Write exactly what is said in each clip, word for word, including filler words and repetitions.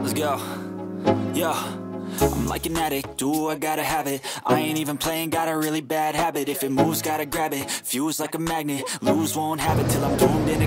Let's go. Yeah. I'm like an addict, do I gotta have it. I ain't even playing, got a really bad habit. If it moves, gotta grab it. Fuse like a magnet, lose, won't have it till I'm doomed in it.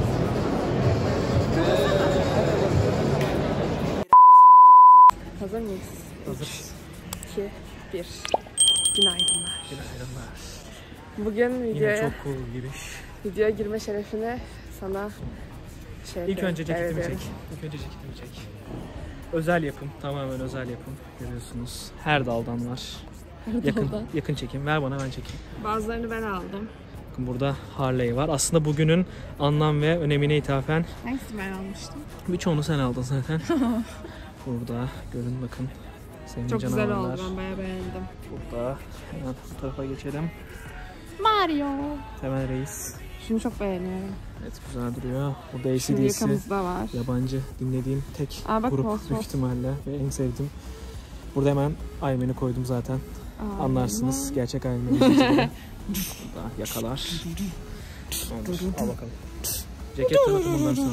Hazır mıyız? Hazırız. iki, bir. Günaydınlar. Günaydınlar. Bugün videoya, Yine çok cool giriş. videoya girme şerefine sana şey İlk önce ceketimi evet, çek. İlk önce ceketimi çek. Özel yapım, tamamen özel yapım. Görüyorsunuz. Her daldan var. Her yakın, daldan. yakın çekim. Ver bana, ben çekeyim. Bazılarını ben aldım. Bakın burada Harley var. Aslında bugünün anlam ve önemine ithafen. Hangisini ben almıştım? Birçoğunu sen aldın zaten. Burada görün bakın. Senin Çok canavarlar. güzel oldu, ben bayağı beğendim. Burada hemen bu tarafa geçelim. Mario. Temel Reis. Şunu çok beğeniyorum. Evet, güzel duruyor. Burada A C Şu D C. yakamızda var. Yabancı dinlediğim tek Aa, bak, grup post, büyük post. ihtimalle ve en sevdiğim. Burada hemen Iron Man'i koydum zaten. Aa, Anlarsınız aman. gerçek Iron Man'i. Burada yakalar. Olur, al bakalım. Ceket tanıtım bundan sonra.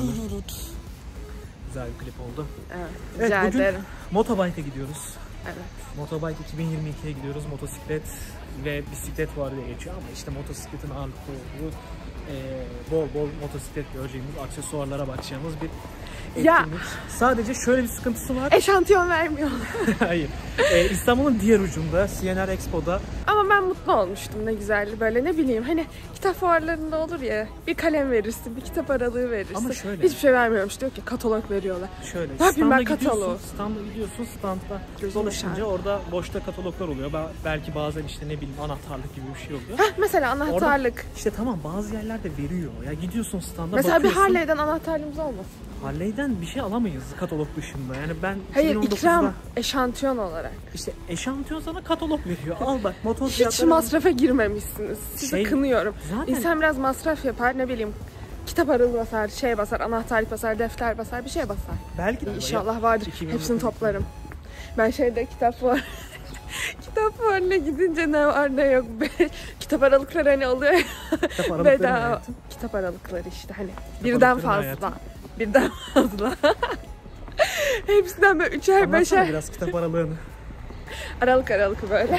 Güzel bir klip oldu. Evet, Evet, rica bugün ederim. Motobike'a gidiyoruz. Evet. Motobike iki bin yirmi ikiye gidiyoruz. Motosiklet ve bisiklet var diye geçiyor ama işte motosikletin ağırlıklı olduğu e, bol bol motosiklet göreceğimiz, aksesuarlara bakacağımız bir etkinlik. Ya. Sadece şöyle bir sıkıntısı var. Eşantiyon vermiyorlar. Hayır. E, İstanbul'un diğer ucunda C N R Expo'da. Ama ben mutlu olmuştum, ne güzeldi böyle, ne bileyim hani kitap fuarlarında olur ya, bir kalem verirsin, bir kitap aralığı verirsin. Ama şöyle. Hiçbir şey vermiyormuş, diyor ki katalog veriyorlar. Şöyle. Ne yapayım ben gidiyorsun, kataloğu? standa gidiyorsun, standda Gözüm dolaşınca yaşar. orada boşta kataloglar oluyor. Belki bazen işte ne bileyim anahtarlık gibi bir şey oluyor. Heh, mesela anahtarlık. Orada, işte tamam, bazı yerlerde veriyor. Ya gidiyorsun standa Mesela bakıyorsun. bir Harley'den anahtarlığımız olmasın. Harley'den bir şey alamayız katalog dışında. Yani ben Hayır, iki bin on dokuzda ikram, eşantiyon olarak. işte eşantiyon sana katalog veriyor. Al bak, motor Hiç fiyatları. masrafa girmemişsiniz. Sizi Şey, kınıyorum. zaten- İnsan biraz masraf yapar, ne bileyim kitap aralığı basar, şey basar, anahtarlık basar, defter basar, bir şey basar. Belki de İnşallah vardır. iki bin on dokuz Hepsini toplarım. Ben şeyde kitap var. Kitap fuarına gidince ne var ne yok. Kitap aralıkları hani oluyor ya. Kitap aralıkları ne Bedava. hayatım? Kitap aralıkları işte hani birden aralıkları ne fazla. hayatım? Birden fazla. Hepsinden böyle üçer Anlatsana beşer. biraz kitap aralığını. Aralık aralık böyle.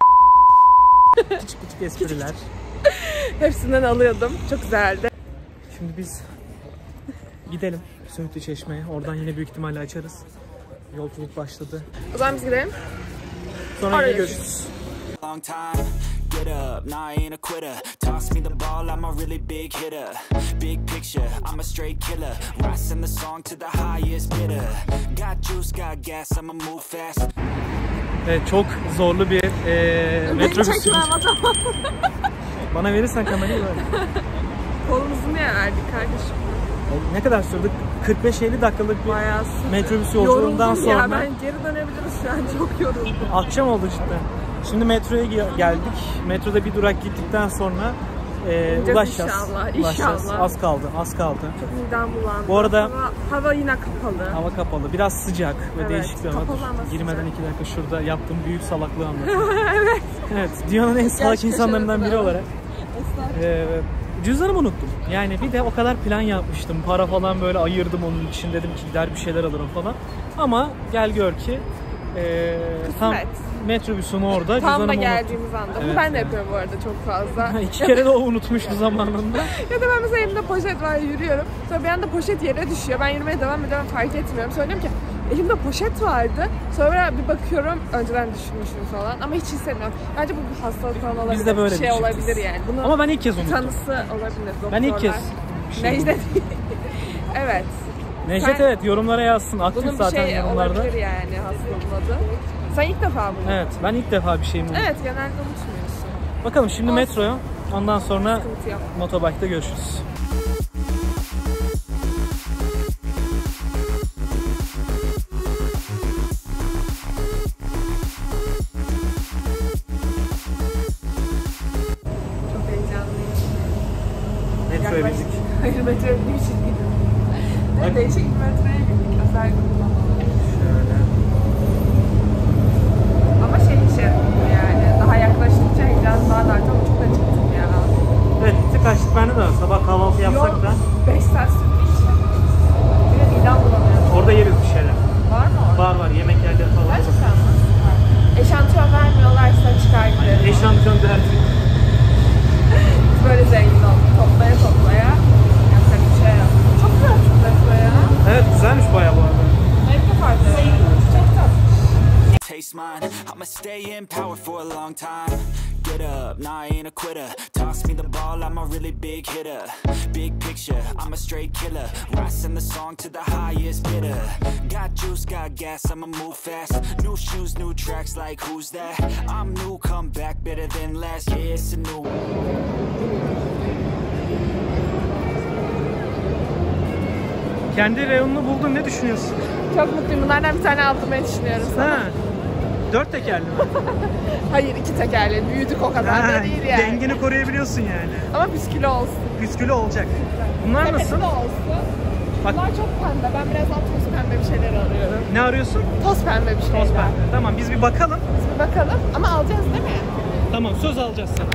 Küçük küçük espriler. Hepsinden alıyordum. Çok güzeldi. Şimdi biz gidelim Söğütlü Çeşme'ye. Oradan yine büyük ihtimalle açarız. Yolculuk başladı. O zaman biz gidelim. Sonra Oraya yine görüşürüz. Long time, get up, nah, I ain't a quitter. Toss me the ball, I'm a really big hitter. Big picture, I'm a straight killer. Rising the song to the highest bidder. Got juice, got gas, I'ma move fast. Evet, çok zorlu bir e, metrobüs sürüşü. adamı. Bana verirsen kamerayı ver. Kolumuzu niye verdik kardeşim? Ne kadar sürdü? kırk beş elli dakikalık bir Bayağı metrobüs yolculuğundan yoruldum sonra. ya, ben geri dönebiliriz şu an, çok yoruldum. Akşam oldu cidden. Şimdi metroya ge- geldik. Metroda bir durak gittikten sonra e, İneceğiz ulaşacağız. inşallah, Ulaşacağız. inşallah. Az kaldı, az kaldı. Çok midem bulandı. Bu arada- hava, hava yine kapalı. Hava kapalı, biraz sıcak ve Evet, değişik bir hava. kapalı ama sıcak. Girmeden iki dakika şurada yaptığım büyük salaklığı anlatayım. evet. Evet, dünyanın en salak Gerçekten insanlarından biri şöyle olarak. E, cüzdanımı unuttum. Yani bir de o kadar plan yapmıştım. Para falan böyle ayırdım onun için, dedim ki gider bir şeyler alırım falan. Ama gel gör ki e, tam metrobüsün orada Tam da cüzdanımı geldiğimiz anda. Evet, Bu ben de yani. yapıyorum bu arada çok fazla. İki kere de o unutmuştu zamanında. Ya da ben mesela elimde poşet var, yürüyorum. Sonra bir anda poşet yere düşüyor. Ben yürümeye devam ediyorum, fark etmiyorum. Sonra diyorum ki elimde poşet vardı. Sonra bir bakıyorum, önceden düşünmüşüm falan ama hiç hissetmiyorum. Bence bu bir hastalık falan olabilir. Biz de böyle bir şey düşünüyoruz. olabilir yani. Bunun Ama ben ilk kez unuttum. tanısı olabilir. Ben ilk kez. Doktorlar. Necdet. Evet. Necdet Sen- evet, yorumlara yazsın. Aktif Bunun bir zaten şey yorumlarda. olabilir yani, hastalığın adı. Sen ilk defa bunu. Evet, ben ilk defa bir şeyimi unuttum. Evet, genelde unutmuyorsun. Bakalım şimdi Olsun. metroya. Ondan sonra Sıkıntı yok. motobike'da görüşürüz. Çok heyecanlıyım. Metroya bindik. Hayır, metroya bindik için gidiyorum. Evet, değişik bir metroya bindik. Özel uygulamalı. Şöyle. Ama şey işe yani daha yaklaştıkça heyecan daha da arttı. Çok da çıktım ya. Evet, bir tık açtık bende de. Sabah kahvaltı yapsak Yok, da. beş saat sürdü işte. Bir de midem bulanıyor. Orada yeriz bir şeyler. Var mı orada? Var var, yemek yerleri falan. Gerçekten mi? Eşantiyon vermiyorlarsa çıkar gidelim. Eşantiyon derdi. Böyle zengin olduk. Toplaya toplaya. Yapacak bir şey yok. Çok güzel çocuklar ya. Evet, güzelmiş bayağı bu arada. Ben de fark ettim. Çok tatlı. Taste mine, I'ma stay in power for a long time. Get up, nah I ain't a quitter. Toss me the ball, I'm a really big hitter. Big picture, I'm a straight killer. Rising the song to the highest bidder. Got juice, got gas, I'ma move fast. New shoes, new tracks, like who's that? I'm new, come back better than last. Yeah, it's a new. Kendi reyonunu buldun, ne düşünüyorsun? Çok mutluyum. Bunlardan bir tane aldırmayı düşünüyorum sana. Ha. Dört tekerli mi? Hayır, iki tekerli. Büyüdük o kadar Ha, da değil yani. dengini koruyabiliyorsun yani. Ama püskülü olsun. Püskülü olacak. Bunlar Tepesi nasıl? de olsun. Bak. Bunlar çok pembe. Ben biraz daha toz pembe bir şeyler arıyorum. Ne arıyorsun? Toz pembe bir şeyler. Toz pembe. Tamam, biz bir bakalım. Biz bir bakalım. Ama alacağız değil mi? Tamam, söz alacağız sana.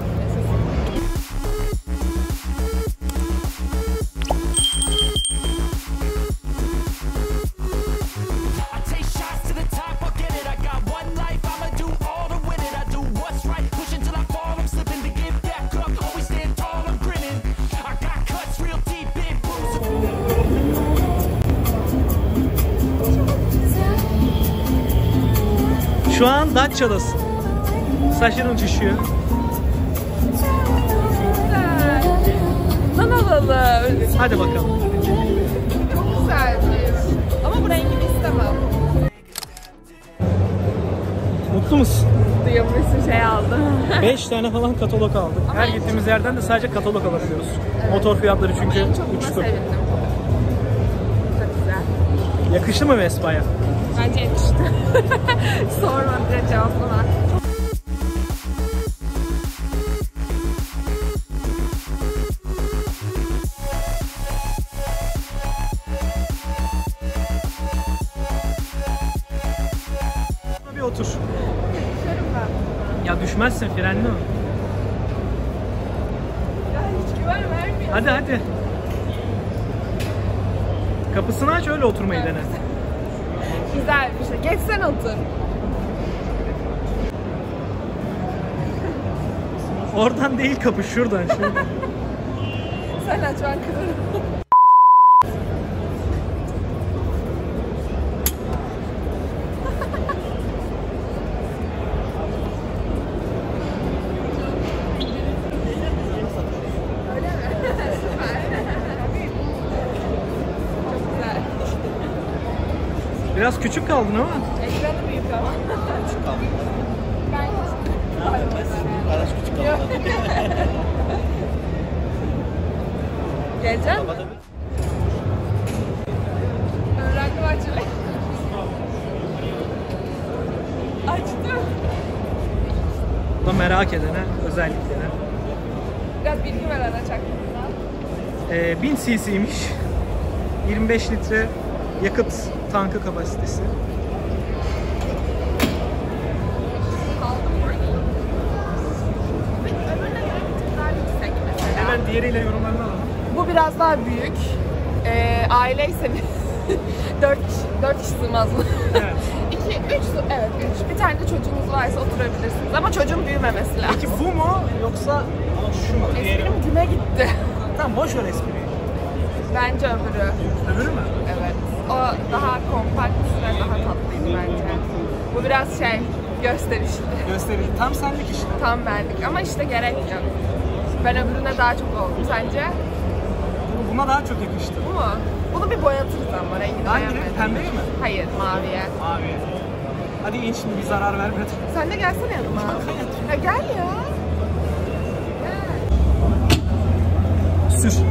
Şu an Datça'dasın. Saçların uçuşuyor. Güzel. Lan alalım. Hadi bakalım. Çok güzelmiş. Ama bu rengini istemem. Mutlu musun? Mutluyum. Bir sürü şey aldım. beş tane falan katalog aldık. Her gittiğimiz yerden de sadece katalog alabiliyoruz. Evet. Motor fiyatları çünkü en çok buna uçtu. sevindim. Çok güzel. Yakıştı mı Vespa'ya? Bence yakıştı. Sorma, direkt cevaplama. Bir otur. Düşerim ben. Ya düşmezsin, frenli mi? Ya hiç güven vermiyor. Hadi hadi. Kapısını aç, öyle oturmayı dene. Güzel bir şey. Geç sen otur. Oradan değil, kapı şuradan. şuradan. Sen aç, ben kırarım. Öyle mi? Çok güzel. Biraz küçük kaldın ama. Ekranı büyük ama. Ben Araç küçük kaldı. Geleceksin mi? Öğrendim açılıyor. Açtım. Bu da merak edene özellikleri. Biraz bilgi ver araç hakkında. Ee, bin cc'ymiş. yirmi beş litre yakıt tankı kapasitesi. Aldım burada. Öbürüne göre bir tık daha yüksek mesela. Hemen diğeriyle yorumlarını alalım. Bu biraz daha büyük. Ee, aileyseniz dört dört kişi sığmaz mı? Evet. İki, üç, evet üç. Bir tane de çocuğunuz varsa oturabilirsiniz. Ama çocuğun büyümemesi lazım. Peki bu mu yoksa şu mu? Diğeri mi? Esprim güme gitti. Tamam, boş ver espriyi. Bence öbürü. Öbürü mü? Evet. O daha kompakt ve daha tatlıydı bence. Bu biraz şey, gösterişli. Gösterici. Tam senlik işte. Tam benlik ama işte gerek yok. Ben öbürüne daha çok oldum. Sence? Buna daha çok yakıştı. Bu mu? Bunu bir boyatırız ama rengini Hangi beğenmedim. renk? Pembeye mi? Hayır, maviye. Mavi. Hadi in şimdi, bir zarar vermedi. Sen de gelsene yanıma. Ya gel ya. Gel. Sür.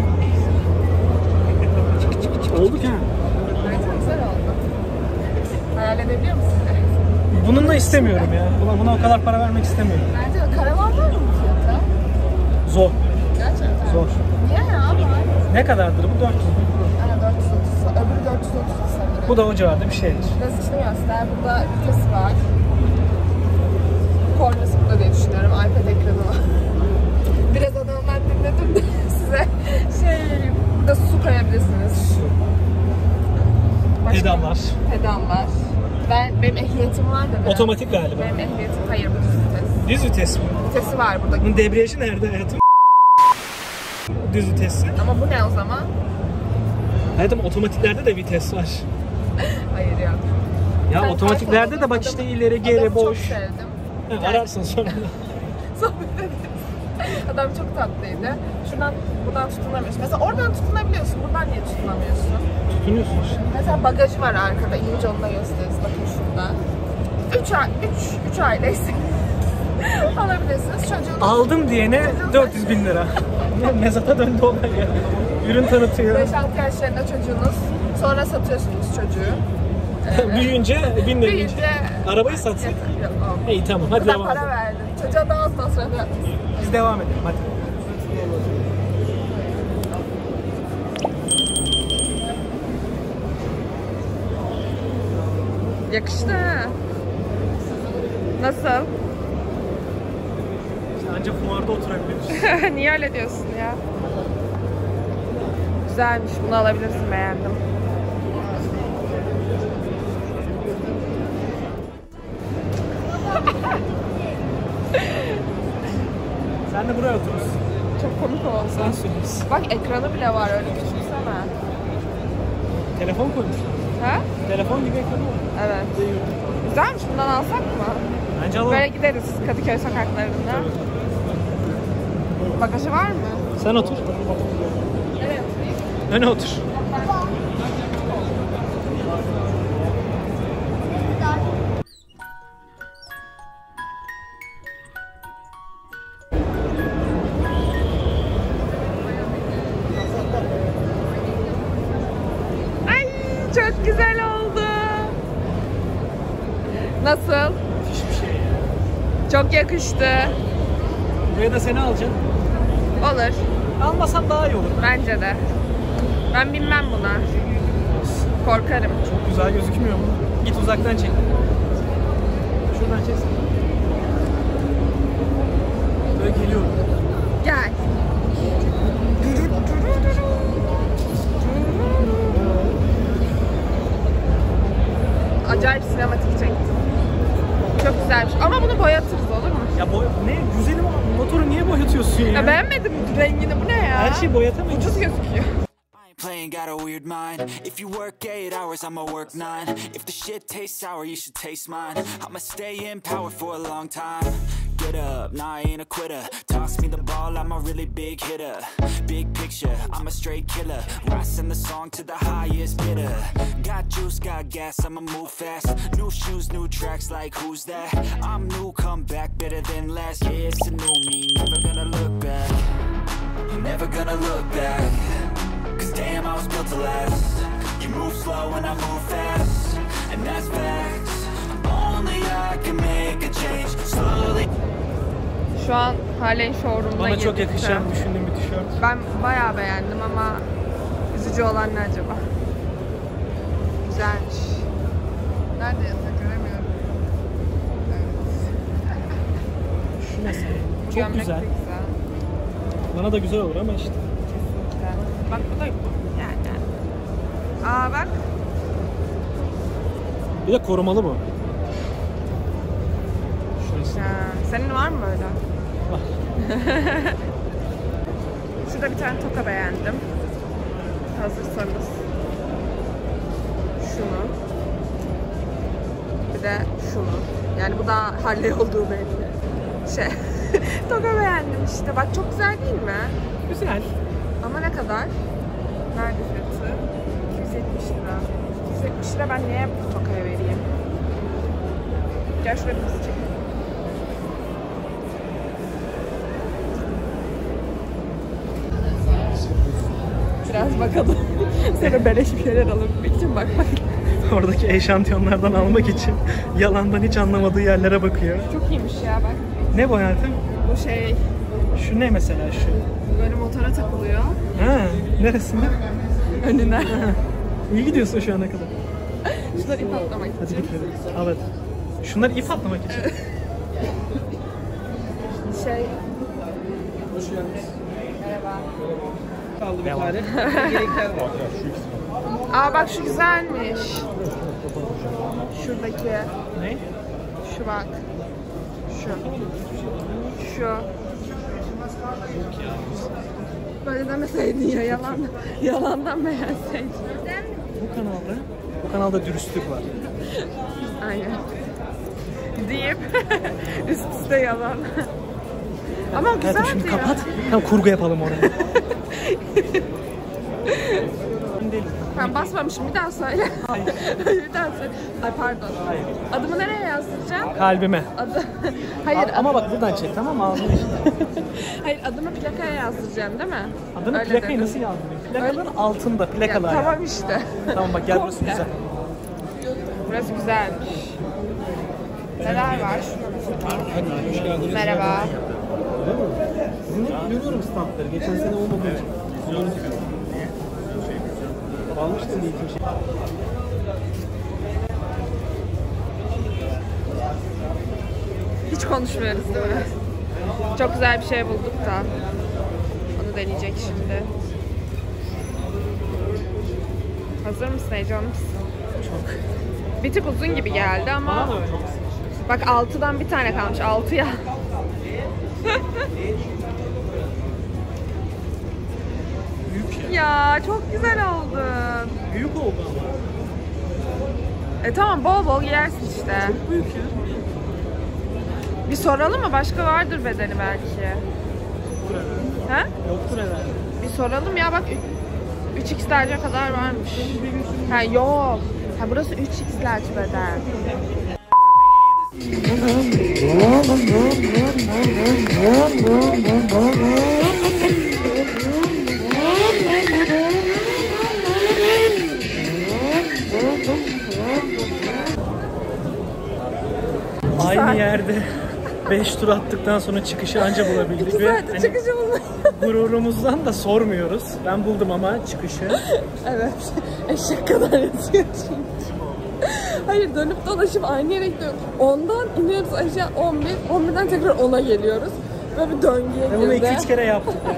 Olduk ha. Bence güzel oldu. Hayal edebiliyor musun? Bununla istemiyorum ya. Buna, buna o kadar para vermek istemiyorum. Bence de karavan var mı bu fiyata? Zor. Gerçekten. Zor. Niye ya? Ne kadardır bu? dört yüz. Ana dört yüz otuz. Öbürü dört yüz otuz sanırım. Bu da o civarda bir şeydir. Biraz içine göster. Burada vitesi var. Kornası burada diye düşünüyorum. iPad ekranı var. Biraz adamlar dinledim de size şey, burada su koyabilirsiniz. Başka? Pedallar. Pedallar. Benim ehliyetim var da. Biraz. Otomatik galiba. Benim ehliyetim hayır bu düz vites. Düz vites mi? Vitesi var burada. Bunun debriyajı nerede hayatım? Düz vitesi. Ama bu ne o zaman? Hayatım otomatiklerde de vites var. Hayır ya. Ya Sen otomatiklerde ters de bak oldun. işte ileri Adamı geri çok boş. sevdim. Ha, ararsın sonra. Sohbet ederiz. Adam çok tatlıydı. Şuradan, buradan tutunamıyorsun. Mesela oradan tutunabiliyorsun. Buradan niye tutunamıyorsun? Tutunuyorsun işte. Mesela bagajı var arkada. İnce onu da gösteririz. Bakın şurada. Üç, ay, üç, üç ailesi. Alabilirsiniz. Çocuğunuz... Aldım diyene dört yüz bin lira. Mezata döndü olay ya. Ürün tanıtıyor. beş altı yaşlarında çocuğunuz. Sonra satıyorsunuz çocuğu. Evet. Büyüyünce bin lira. Büyüyünce... Arabayı satsak? Yok, olmaz. İyi tamam hadi Ben devam para edelim. verdim. Çocuğa daha az masraf yapmışsın. Biz devam edelim hadi. Yakıştı. Nasıl? İşte ancak fuarda oturabiliriz. Niye öyle diyorsun ya? Güzelmiş. Bunu alabilirsin. Beğendim. Sen de buraya oturursun. Çok komik oldu. Sen sürüyorsun. Bak ekranı bile var. Öyle küçülsene. Telefon koymuşlar. Ha? Telefon gibi ekranı var. Evet. Güzelmiş. Bundan alsak mı? Bence alalım. Böyle gideriz Kadıköy sokaklarında. Bagajı var mı? Sen otur. Evet. Öne otur. Ay çok güzel oldu. Nasıl? Hiçbir şey ya. Çok yakıştı. Buraya da seni alacağım. Olur. Almasam daha iyi olur. Bence de. Ben binmem buna. Korkarım. Çok güzel gözükmüyor mu? Git uzaktan çek. Şuradan çeksin. Böyle geliyorum. Gel. Acayip sinematik çektim. Çok güzelmiş. Ama bunu boyatırız olur mu? Ya boy ne güzelim motoru niye boyatıyorsun ya? Ya beğenmedim rengini. Bu ne ya? Her şeyi boyatamayız. Ucuz gözüküyor. Playing got a weird mind. If you work eight hours, I'ma work nine. If the shit tastes sour, you should taste mine. I'ma stay in power for a long time. Get up, nah, I ain't a quitter. Toss me the ball, I'm a really big hitter. Big picture, I'm a straight killer. Rising the song to the highest bidder. Got juice, got gas, I'ma move fast. New shoes, new tracks, like who's that? I'm new, come back, better than last. Yeah, it's a new me, never gonna look back. Never gonna look back. Cause damn, I was built to last. You move slow and I move fast, and that's facts. Only I can make a change slowly. Şu an Harley Showroom'da Bana çok girdik. yakışan düşündüğüm bir tişört. Ben bayağı beğendim ama üzücü olan ne acaba? Güzelmiş. Nerede yazıyor göremiyorum. Evet. Şu mesela. Bu Çok gömlek de güzel. güzel. Bana da güzel olur ama işte. Güzel. Bak bu da yani. Aa bak. Bir de korumalı bu. Şurası. Ha, senin var mı böyle? Var. Şurada bir tane toka beğendim. Hazırsanız. Şunu. Bir de şunu. Yani bu da Harley olduğu belli. Şey. Toka beğendim işte. Bak çok güzel değil mi? Güzel. Ama ne kadar? Nerede fiyatı? iki yüz yetmiş lira. iki yüz yetmiş lira ben niye bu tokaya vereyim? Gel şuraya bir çekelim. Biraz bakalım. Sonra beleş bir şeyler alabilmek için bakmak. Oradaki eşantiyonlardan almak için yalandan hiç anlamadığı yerlere bakıyor. Çok iyiymiş ya bak. Ne bu hayatım? Bu şey Şu ne mesela şu? böyle motora takılıyor. Ha, neresinde? Önüne. İyi gidiyorsun şu ana kadar. Şunları ip atlamak Hadi için. bakalım. Evet. Şunları ip atlamak için. Şey. Hoş geldiniz. Merhaba. Kaldı bir Devam. tane. Gerekler var. Aa bak şu güzelmiş. Şuradaki. Ne? Şu bak. Şu. Şu. Böyle demeseydin ya yalan. Yalandan beğenseydin. Bu kanalda, bu kanalda dürüstlük var. Aynen. Deyip üst üste yalan. Ama güzeldi Hayatım şimdi ya. kapat. Tamam kurgu yapalım oraya. Ben basmamışım, bir daha söyle. Hayır. Bir daha söyle. Ay pardon. Hayır. Adımı nereye yazdıracağım? Kalbime. Adı... Hayır. A- ama bak buradan çek tamam mı? Ağzını işte. Hayır, adımı plakaya yazdıracağım değil mi? Adını Öyle plakayı dedim. nasıl yazdırayım? Plakaların altında Ya, plakalar. tamam işte. Tamam bak gel burası güzel. Burası güzelmiş. Neler var? Hadi hoş geldiniz. Merhaba. Sizin hep görüyorum standları. Geçen sene olmadığı için. Almıştım eğitim şey. Hiç konuşmuyoruz değil mi? Çok güzel bir şey bulduk da. Onu deneyecek şimdi. Hazır mısın? Heyecanlı mısın? Çok. Bir tık uzun gibi geldi ama Bana da öyle. bak altıdan bir tane kalmış. altıya. Büyük ya. Ya çok güzel oldu. Büyük oldu ama. E tamam, bol bol giyersin işte. Büyük ya. Bir soralım mı? Başka vardır bedeni belki. Yoktur herhalde. Ha? Yoktur herhalde. Bir soralım ya, bak üç X large'a kadar varmış. Ha yok. Ha burası üç X large beden. Aynı yerde beş tur attıktan sonra çıkışı anca bulabildik İki ve saate hani çıkışı bulmak. gururumuzdan da sormuyoruz. Ben buldum ama çıkışı. Evet. Eşek kadar yatıyor çünkü. Hayır, dönüp dolaşıp aynı yere gidiyoruz. ondan iniyoruz aşağı on bir. on birden tekrar ona geliyoruz. Böyle bir döngüye Ve bunu iki girdi. üç kere yaptık yani.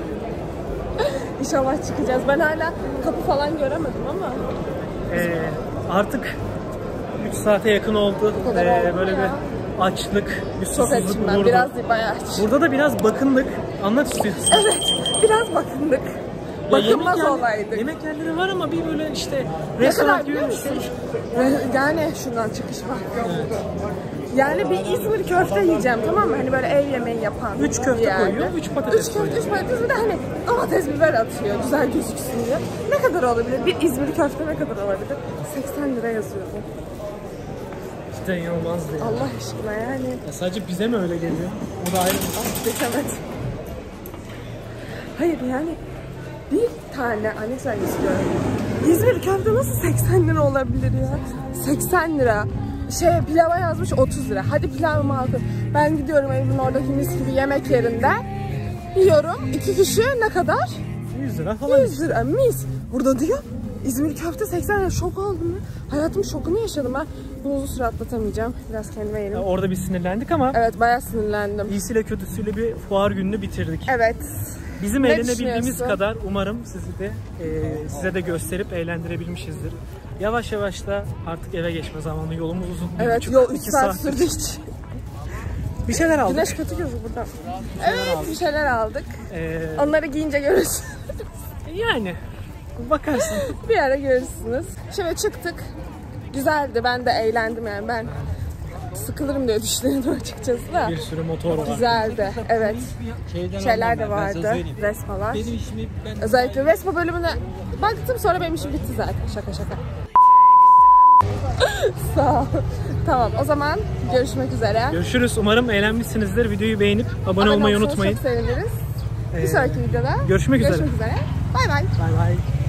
İnşallah çıkacağız. Ben hala kapı falan göremedim ama. Ee, artık üç saate yakın oldu. Bu kadar Ee, oldu mu böyle ya? bir açlık, bir Çok susuzluk açım ben. vurdu. Biraz değil, bayağı aç. Burada da biraz bakındık. Anlat istiyorsun. Evet. Biraz bakındık. Ya Bakınmaz yemek olaydık. Yemek yerleri var ama bir böyle işte Ne kadar restoran gibi biliyor bir şey. musun? Yani şuradan çıkış var. Yani bir İzmir köfte yiyeceğim, tamam mı? Hani böyle ev yemeği yapan. Üç köfte bir yerde. koyuyor, üç patates Üç köfte, üç patates, bir de hani domates biber atıyor güzel gözüksün diye. Ne kadar olabilir? Bir İzmir köfte ne kadar olabilir? seksen lira yazıyor bu. İşte inanılmazdı ya. Allah aşkına yani. Ya sadece bize mi öyle geliyor? O da ayrı bir şey. Evet. Hayır yani bir tane anne sen istiyorum. İzmir köfte nasıl seksen lira olabilir ya? seksen lira. Şey pilava yazmış otuz lira. Hadi pilavımı aldım. Ben gidiyorum evimin oradaki mis gibi yemek yerinde. Yiyorum. İki kişi ne kadar? yüz lira falan. yüz lira mis. Burada diyor İzmir köfte seksen lira. Şok oldum ya. Hayatımın şokunu yaşadım ben. Bunu uzun süre atlatamayacağım. Biraz kendime yerim. Ya orada bir sinirlendik ama Evet, bayağı sinirlendim. iyisiyle kötüsüyle bir fuar gününü bitirdik. Evet. Bizim Ne eğlenebildiğimiz düşünüyorsun? kadar umarım sizi de e, size de gösterip eğlendirebilmişizdir. Yavaş yavaş da artık eve geçme zamanı, yolumuz uzun. Bir Evet, buçuk, yol üç iki saat saat. sürdü hiç. Bir şeyler aldık. Güneş kötü gözü buradan. Evet, bir şeyler aldık. Ee, Onları giyince görürsünüz. yani bakarsın. Bir ara görürsünüz. Şimdi çıktık. Güzeldi. Ben de eğlendim yani. Ben sıkılırım diye düşünüyordum açıkçası da. Bir sürü motor var. Güzeldi. Evet. Şeyler de vardı. Vespalar. Benim işimi ben... Özellikle Vespa bölümüne baktım, sonra benim işim bitti zaten. Şaka şaka. Sağ ol. Tamam, o zaman görüşmek üzere. Görüşürüz. Umarım eğlenmişsinizdir. Videoyu beğenip abone olmayı olursanız unutmayın. Çok seviniriz. Ee, Bir sonraki videoda görüşmek üzere. Görüşmek üzere. Bay bay. Bay bay.